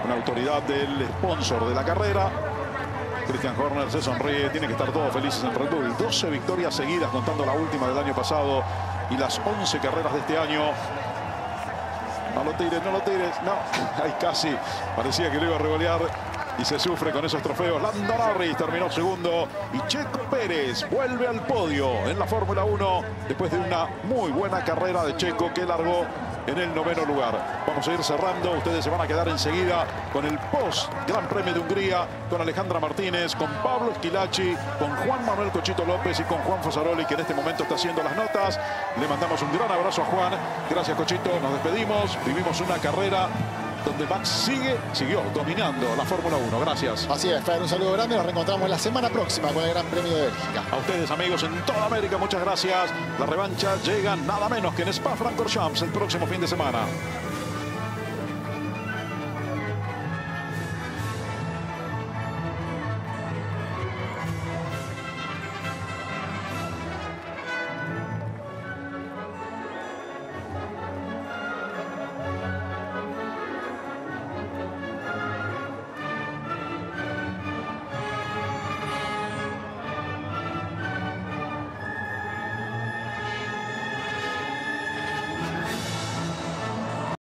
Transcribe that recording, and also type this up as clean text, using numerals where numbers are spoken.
una autoridad del sponsor de la carrera. Christian Horner se sonríe, tiene que estar todos felices en Red Bull. 12 victorias seguidas, contando la última del año pasado y las 11 carreras de este año. No lo tires, no lo tires. No, ahí casi parecía que lo iba a revolear y se sufre con esos trofeos. Lando Norris terminó segundo y Checo Pérez vuelve al podio en la Fórmula 1 después de una muy buena carrera de Checo que largó en el 9º lugar. Vamos a ir cerrando. Ustedes se van a quedar enseguida con el post Gran Premio de Hungría, con Alejandra Martínez, con Pablo Esquilachi, con Juan Manuel Cochito López y con Juan Fosaroli, que en este momento está haciendo las notas. Le mandamos un gran abrazo a Juan. Gracias, Cochito. Nos despedimos. Vivimos una carrera donde Max siguió dominando la Fórmula 1. Gracias. Así es, Fer, un saludo grande. Nos reencontramos la semana próxima con el Gran Premio de Bélgica. A ustedes, amigos, en toda América, muchas gracias. La revancha llega nada menos que en Spa-Francorchamps el próximo fin de semana.